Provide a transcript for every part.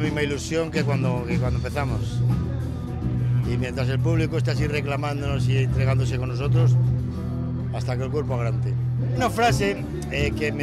misma ilusión que cuando empezamos. Y mientras el público está así reclamándonos y entregándose con nosotros, hasta que el cuerpo agrante. Una frase que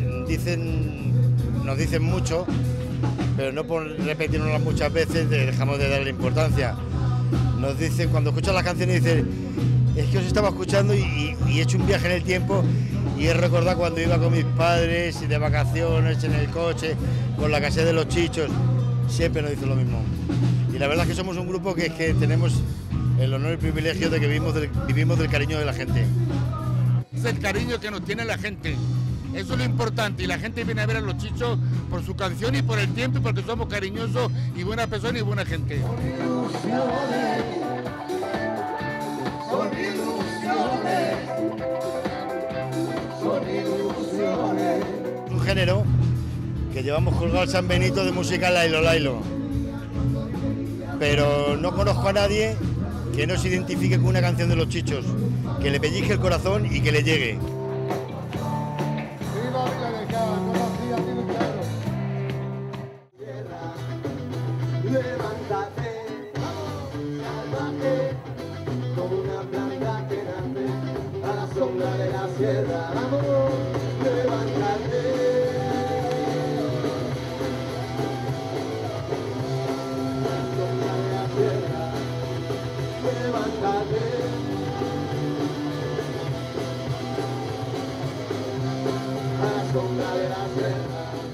nos dicen mucho, pero no por repetirnosla muchas veces dejamos de darle importancia. Nos dicen, cuando escuchan las canciones, dicen, es que os estaba escuchando y he hecho un viaje en el tiempo y he recordado cuando iba con mis padres de vacaciones en el coche, con la caseta de los Chichos. Siempre nos dicen lo mismo. Y la verdad es que somos un grupo que tenemos el honor y el privilegio de que vivimos del cariño de la gente. Es el cariño que nos tiene la gente. Eso es lo importante, y la gente viene a ver a los Chichos por su canción y por el tiempo y porque somos cariñosos y buenas personas y buena gente. Son ilusiones, son ilusiones, son ilusiones. Un género que llevamos colgado al San Benito de música Lailo Lailo, pero no conozco a nadie que no se identifique con una canción de los Chichos, que le pellizque el corazón y que le llegue. Levántate, levántate, como una planta que nace a la sombra de la sierra. Vamos, levántate. A la sombra de la sierra, levántate. A la sombra de la sierra.